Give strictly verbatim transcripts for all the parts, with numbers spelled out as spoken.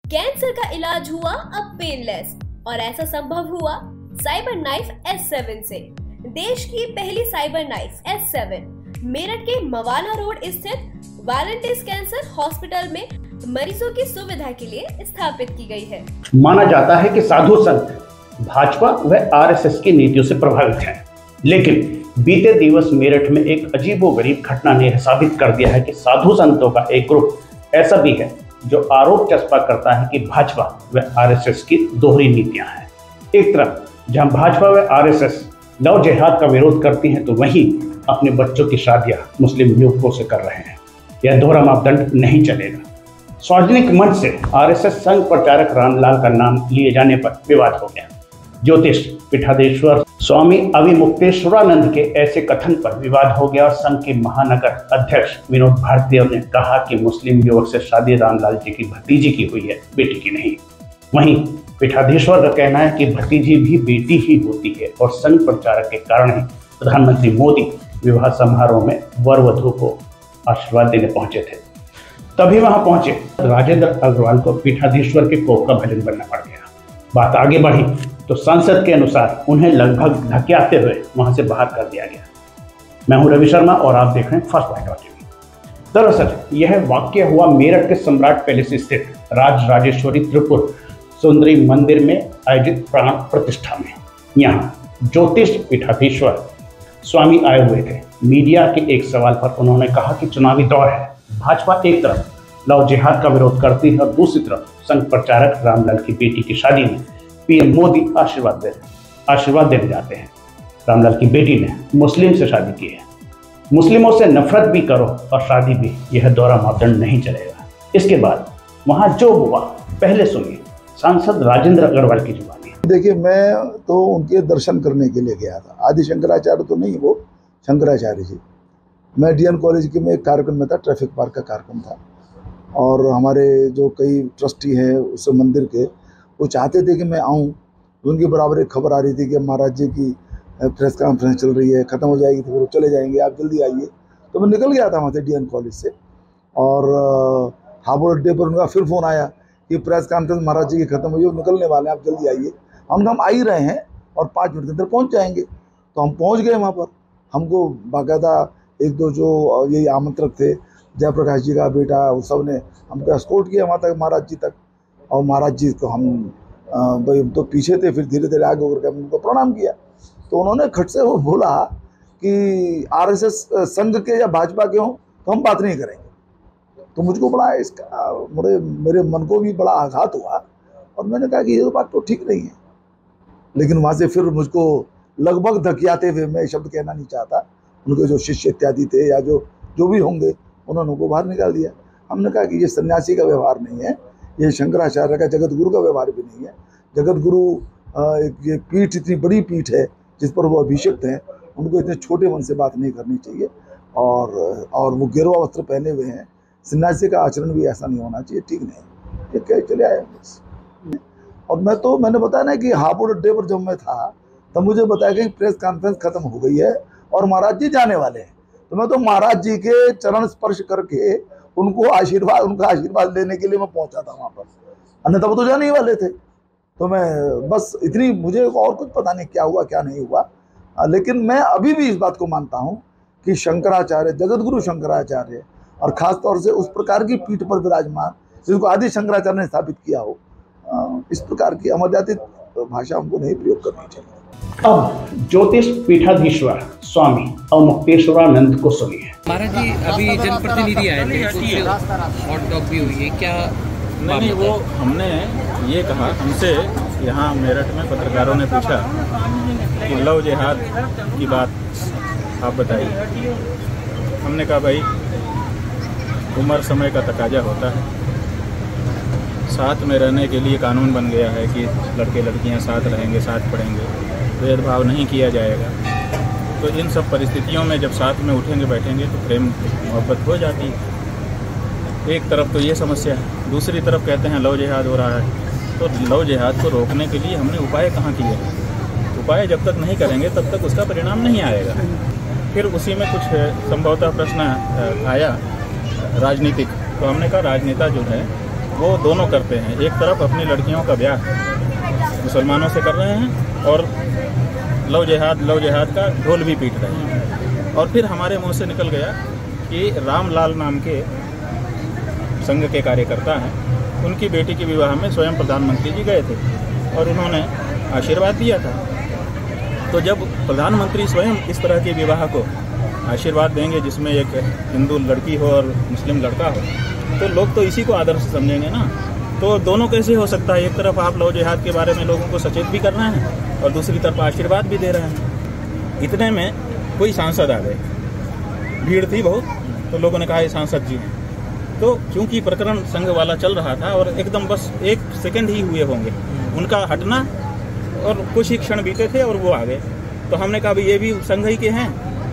Cancer का इलाज हुआ अब पेनलेस और ऐसा संभव हुआ साइबर नाइफ एस सेवन से। देश की पहली cyber knife S seven Meerut के मवाना रोड स्थित वालंटिस कैंसर हॉस्पिटल में मरीजों की सुविधा के लिए स्थापित की गई है। माना जाता है कि साधु संत भाजपा व आर एस एस की नीतियों से प्रभावित हैं, लेकिन बीते दिवस मेरठ में एक अजीबोगरीब घटना ने साबित कर दिया है कि साधु संतों का एक ग्रुप ऐसा भी है जो आरोप चस्पा करता है कि भाजपा व आर एस एस की दोहरी नीतियां हैं। एक तरफ जहां भाजपा व आर एस एस लव जिहाद का विरोध करती हैं, तो वहीं अपने बच्चों की शादियां मुस्लिम युवकों से कर रहे हैं। यह दोहरा मापदंड नहीं चलेगा। सार्वजनिक मंच से आर एस एस संघ प्रचारक रामलाल का नाम लिए जाने पर विवाद हो गया। ज्योतिष पीठाधीश्वर स्वामी अविमुक्तेश्वरानंद के ऐसे कथन पर विवाद हो गया और संघ के महानगर अध्यक्ष विनोद भारती ने कहा कि मुस्लिम युवक से शादी रामलाल जी की भतीजी की हुई है, बेटी की नहीं। वहीं पीठाधीश्वर का कहना है कि भतीजी भी बेटी ही होती है और संघ प्रचारक के कारण ही प्रधानमंत्री मोदी विवाह समारोह में वर वधू को आशीर्वाद देने पहुंचे थे। तभी वहां पहुंचे राजेंद्र अग्रवाल को पीठाधीश्वर के कोप का भजन बनना पड़ गया। बात आगे बढ़ी तो सांसद के अनुसार उन्हें लगभग धकेलते हुए वहां से बाहर कर दिया गया। मैं हूं रवि शर्मा और आप देख रहे हैं फर्स्ट बाइट टीवी। दरअसल यह वाकया हुआ मेरठ के सम्राट पैलेस स्थित राज राजेश्वरी त्रिपुर सुंदरी मंदिर में आयोजित प्राण प्रतिष्ठा में। यहाँ ज्योतिष पीठाधीश्वर स्वामी आए हुए थे। मीडिया के एक सवाल पर उन्होंने कहा कि चुनावी दौर है, भाजपा एक तरफ लव जिहाद का विरोध करती है और दूसरी तरफ संघ प्रचारक रामलाल की बेटी की शादी में पीएम मोदी आशीर्वाद दे आशीर्वाद देने जाते हैं। रामलाल की बेटी ने मुस्लिम से शादी की है। मुस्लिमों से नफरत भी करो और शादी भी, यह दोहरा मापदंड नहीं चलेगा। इसके बाद वहां जो हुआ पहले सुनिए सांसद राजेंद्र अग्रवाल की जुबानी। देखिए, मैं तो उनके दर्शन करने के लिए गया था। आदि शंकराचार्य तो नहीं, वो शंकराचार्य जी। मैं डी एन कॉलेज के में एक कार्यक्रम में था, ट्रैफिक पार्क का कार्यक्रम था, और हमारे जो कई ट्रस्टी हैं उस मंदिर के, वो चाहते थे कि मैं आऊं। उनके बराबर एक खबर आ रही थी कि महाराज जी की प्रेस कॉन्फ्रेंस चल रही है, ख़त्म हो जाएगी तो फिर वो चले जाएंगे, आप जल्दी आइए। तो मैं निकल गया था वहाँ से डी एन कॉलेज से, और हापुड़ अड्डे पर उनका फिर फ़ोन आया कि प्रेस कॉन्फ्रेंस महाराज जी की ख़त्म हुई, वो निकलने वाले हैं, आप जल्दी आइए। हम हम आ ही रहे हैं और पाँच मिनट के अंदर पहुँच जाएंगे। तो हम पहुँच गए वहाँ पर। हमको बाकायदा एक दो जो यही आमंत्रक थे, जयप्रकाश जी का बेटा, वो सब ने हमको एस्कॉर्ट किया वहाँ तक, महाराज जी तक। और महाराज जी को हम भाई तो पीछे थे, फिर धीरे धीरे आगे होकर के हमको प्रणाम किया। तो उन्होंने खट से वो बोला कि आर एस एस संघ के या भाजपा के हों तो हम बात नहीं करेंगे। तो मुझको बड़ा इसका मेरे मेरे मन को भी बड़ा आघात हुआ, और मैंने कहा कि ये तो बात तो ठीक नहीं है। लेकिन वहाँ से फिर मुझको लगभग धकियाते हुए, मैं शब्द कहना नहीं चाहता, उनके जो शिष्य इत्यादि थे या जो जो भी होंगे, उन्होंने उनको बाहर निकाल दिया। हमने कहा कि ये सन्यासी का व्यवहार नहीं है, ये शंकराचार्य का, जगत गुरु का व्यवहार भी नहीं है। जगत गुरु एक ये पीठ, इतनी बड़ी पीठ है जिस पर वो अभिषिक्त हैं, उनको इतने छोटे मन से बात नहीं करनी चाहिए। और और वो गेरुआ वस्त्र पहने हुए हैं, सन्यासी का आचरण भी ऐसा नहीं होना चाहिए, ठीक नहीं। ये क्या चले आए बस। और मैं तो मैंने बताया ना कि हापुड़ अड्डे पर जब मैं था तब मुझे बताया कि प्रेस कॉन्फ्रेंस खत्म हो गई है और महाराज जी जाने वाले हैं। तो मैं तो महाराज जी के चरण स्पर्श करके उनको आशीर्वाद उनका आशीर्वाद लेने के लिए मैं पहुंचा था वहाँ पर, अन्यथा वो तो जाने ही वाले थे। तो मैं बस इतनी, मुझे और कुछ पता नहीं क्या हुआ क्या नहीं हुआ। लेकिन मैं अभी भी इस बात को मानता हूँ कि शंकराचार्य, जगत गुरु शंकराचार्य, और ख़ास तौर से उस प्रकार की पीठ पर विराजमान जिनको आदि शंकराचार्य ने स्थापित किया हो, इस प्रकार की अमर्यादित भाषा हमको नहीं प्रयोग करनी चाहिए। अब ज्योतिष पीठाधीश्वर स्वामी अवमुक्तेश्वरानंद को सुनिए। महाराज जी, अभी जनप्रतिनिधि आए थे, हॉट डॉग भी हुई है क्या? नहीं, वो हमने ये कहा, हमसे यहाँ मेरठ में पत्रकारों ने पूछा कि लव जिहाद की बात आप बताइए। हमने कहा भाई, उम्र समय का तकाजा होता है, साथ में रहने के लिए कानून बन गया है कि लड़के लड़कियां साथ रहेंगे, साथ पढ़ेंगे, भेदभाव नहीं किया जाएगा। तो इन सब परिस्थितियों में जब साथ में उठेंगे बैठेंगे तो प्रेम मोहब्बत हो जाती है। एक तरफ तो ये समस्या है, दूसरी तरफ कहते हैं लव जिहाद हो रहा है। तो लव जिहाद को रोकने के लिए हमने उपाय कहाँ किए? उपाय जब तक नहीं करेंगे तब तक उसका परिणाम नहीं आएगा। फिर उसी में कुछ संभवतः प्रश्न आया राजनीतिक, तो हमने कहा राजनेता जो है वो दोनों करते हैं। एक तरफ अपनी लड़कियों का ब्याह मुसलमानों से कर रहे हैं और लव जिहाद लव जिहाद का ढोल भी पीट रहे हैं। और फिर हमारे मुंह से निकल गया कि रामलाल नाम के संघ के कार्यकर्ता हैं, उनकी बेटी के विवाह में स्वयं प्रधानमंत्री जी गए थे और उन्होंने आशीर्वाद दिया था। तो जब प्रधानमंत्री स्वयं इस तरह के विवाह को आशीर्वाद देंगे जिसमें एक हिंदू लड़की हो और मुस्लिम लड़का हो, तो लोग तो इसी को आदर्श समझेंगे ना। तो दोनों कैसे हो सकता है? एक तरफ आप लव जिहाद के बारे में लोगों को सचेत भी कर रहे हैं और दूसरी तरफ आशीर्वाद भी दे रहे हैं। इतने में कोई सांसद आ गए, भीड़ थी बहुत, तो लोगों ने कहा ये सांसद जी हैं। तो क्योंकि प्रकरण संघ वाला चल रहा था और एकदम बस एक सेकंड ही हुए होंगे उनका हटना, और कुछ ही क्षण बीते थे और वो आ गए। तो हमने कहा भाई ये भी संघ ही के हैं,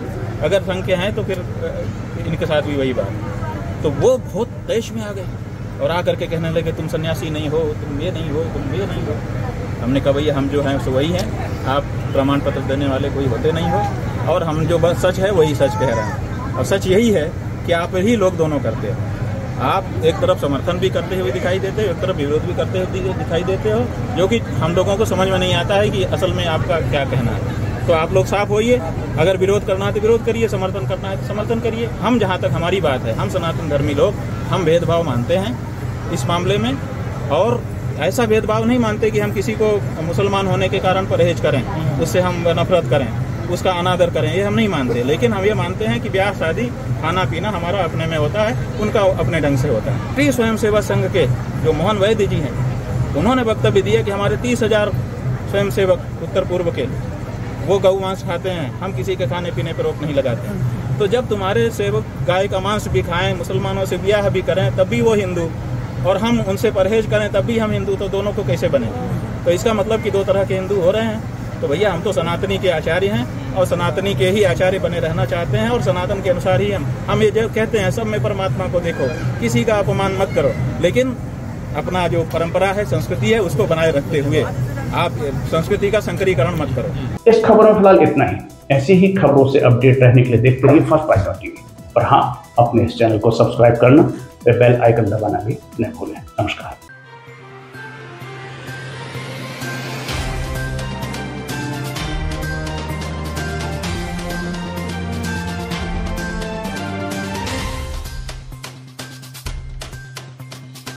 अगर संघ के हैं तो फिर इनके साथ भी वही बात। तो वो बहुत तेज में आ गए और आकर के कहने लगे तुम सन्यासी नहीं हो, तुम ये नहीं हो, तुम ये नहीं हो। हमने कहा भैया हम जो हैं सो वही हैं, आप प्रमाण पत्र देने वाले कोई होते नहीं हो, और हम जो बस सच है वही सच कह रहे हैं। और सच यही है कि आप ही लोग दोनों करते हो। आप एक तरफ समर्थन भी करते हुए दिखाई देते हो, एक तरफ विरोध भी करते हुए दिखाई देते हो, जो कि हम लोगों को समझ में नहीं आता है कि असल में आपका क्या कहना है। तो आप लोग साफ होइए, अगर विरोध करना है तो विरोध करिए, समर्थन करना है तो समर्थन करिए। हम जहाँ तक हमारी बात है, हम सनातन धर्मी लोग, हम भेदभाव मानते हैं इस मामले में, और ऐसा भेदभाव नहीं मानते कि हम किसी को मुसलमान होने के कारण परहेज करें, उससे हम नफरत करें, उसका अनादर करें, ये हम नहीं मानते। लेकिन हम ये मानते हैं कि ब्याह शादी खाना पीना हमारा अपने में होता है, उनका अपने ढंग से होता है। राष्ट्रीय स्वयंसेवक संघ के जो मोहन वैद्य जी हैं, उन्होंने वक्तव्य दिया कि हमारे तीस हजार स्वयंसेवक उत्तर पूर्व के वो गौ मांस खाते हैं, हम किसी के खाने पीने पर रोक नहीं लगाते। तो जब तुम्हारे सेवक गाय का मांस भी खाएं, मुसलमानों से ब्याह भी करें, तब भी वो हिंदू, और हम उनसे परहेज करें तब भी हम हिंदू, तो दोनों को कैसे बनेंगे? तो इसका मतलब कि दो तरह के हिंदू हो रहे हैं। तो भैया हम तो सनातनी के आचार्य हैं और सनातनी के ही आचार्य बने रहना चाहते हैं, और सनातन के अनुसार ही हम हम ये जो कहते हैं सब में परमात्मा को देखो, किसी का अपमान मत करो, लेकिन अपना जो परंपरा है, संस्कृति है, उसको बनाए रखते हुए आप संस्कृति का संकरीकरण मत करो। इस खबर में फिलहाल इतना ही। ऐसी ही खबरों से अपडेट रहने के लिए देखते रहिए फर्स्ट बाइट टीवी। और हाँ, अपने इस चैनल को सब्सक्राइब करना व बेल आइकन दबाना भी न भूलें। नमस्कार।